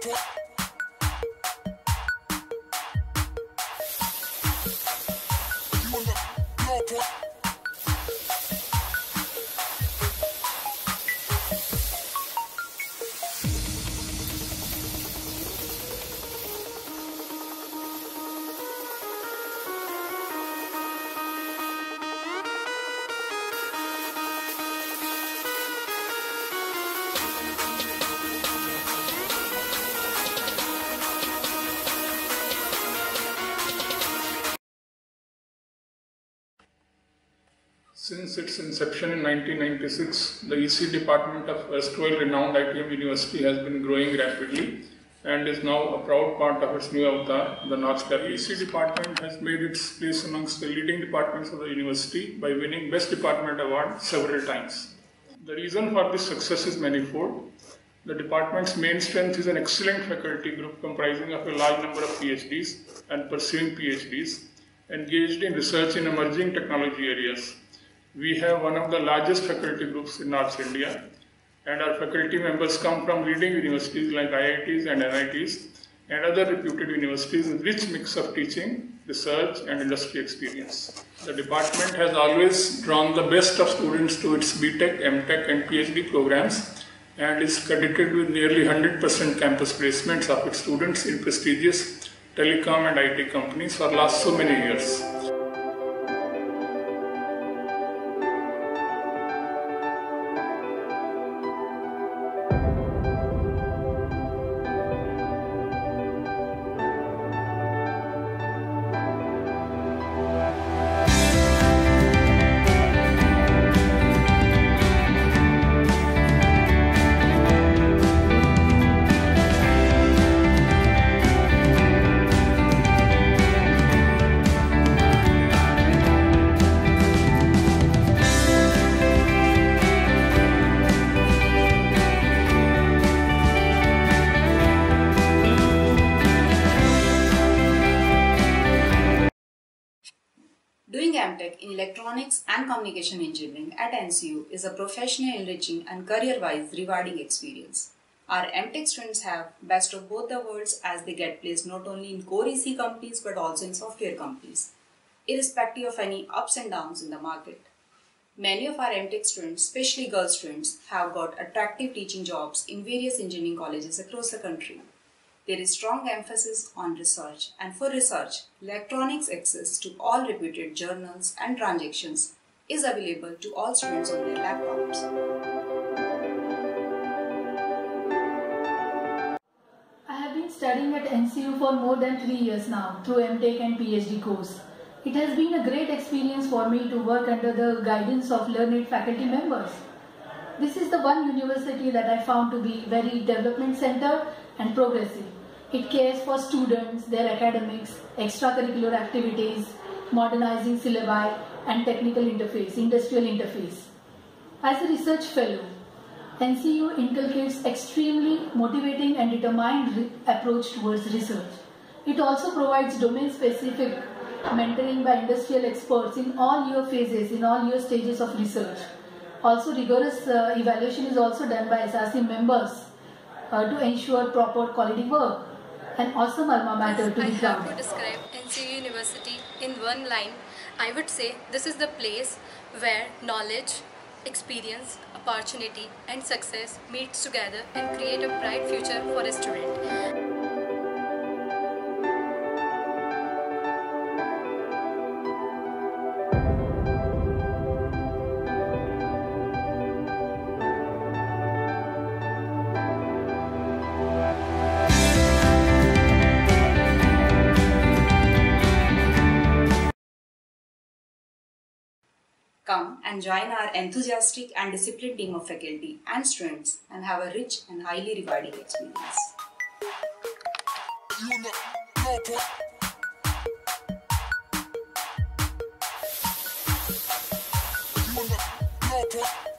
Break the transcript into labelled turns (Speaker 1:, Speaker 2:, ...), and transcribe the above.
Speaker 1: Since its inception in 1996, the EC department of erstwhile renowned ITM University has been growing rapidly and is now a proud part of its new avatar, the North Star. The EC department has made its place amongst the leading departments of the university by winning Best Department Award several times. The reason for this success is manifold. The department's main strength is an excellent faculty group comprising of a large number of PhDs and pursuing PhDs engaged in research in emerging technology areas. We have one of the largest faculty groups in North India, and our faculty members come from leading universities like IITs and NITs and other reputed universities with rich mix of teaching, research and industry experience. The department has always drawn the best of students to its BTech, MTech and PhD programs and is credited with nearly 100% campus placements of its students in prestigious telecom and IT companies for last so many years.
Speaker 2: Doing MTech in Electronics and Communication Engineering at NCU is a professionally enriching and career-wise rewarding experience. Our MTech students have best of both the worlds as they get placed not only in core EC companies but also in software companies, irrespective of any ups and downs in the market. Many of our MTech students, especially girl students, have got attractive teaching jobs in various engineering colleges across the country. There is strong emphasis on research, and for research, electronics access to all reputed journals and transactions is available to all students on their laptops.
Speaker 3: I have been studying at NCU for more than 3 years now through MTech and PhD course. It has been a great experience for me to work under the guidance of learned faculty members. This is the one university that I found to be very development centered and progressive. It cares for students, their academics, extracurricular activities, modernizing syllabi and technical interface, industrial interface. As a research fellow, NCU inculcates extremely motivating and determined approach towards research. It also provides domain-specific mentoring by industrial experts in all your phases, in all your stages of research. Also, rigorous evaluation is also done by SRC members to ensure proper quality work. An awesome alma mater to be proud.
Speaker 4: I have to describe NCU University in one line. I would say this is the place where knowledge, experience, opportunity and success meets together and create a bright future for a student.
Speaker 2: Come and join our enthusiastic and disciplined team of faculty and students and have a rich and highly rewarding experience.
Speaker 5: You